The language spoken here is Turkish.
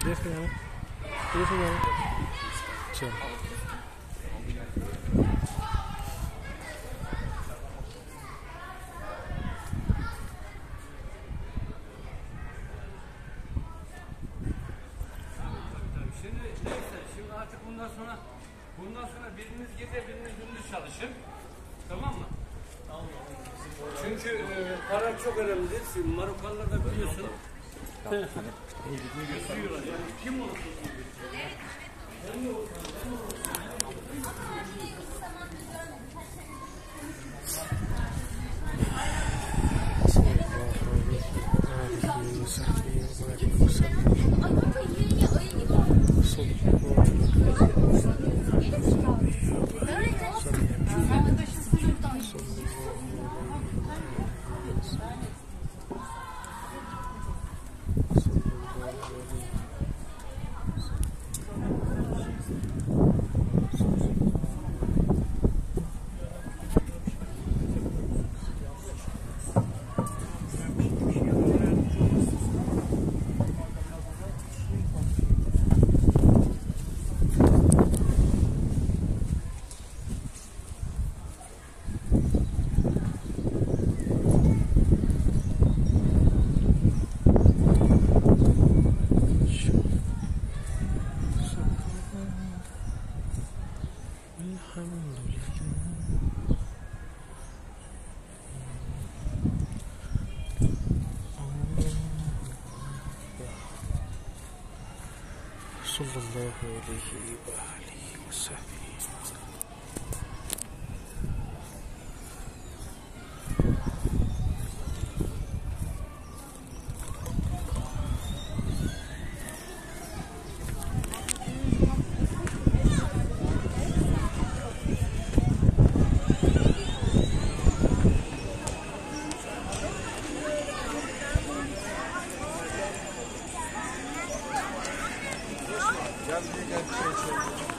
इसको जाना इसको जाना चल Şimdi artık bundan sonra biriniz gece biriniz gündüz çalışın. Tamam mı? Çünkü para çok önemlidir. Marokkanlar da biliyorsun. Kim olursa صلى الله عليه وآله وصحبه Gel bir gel.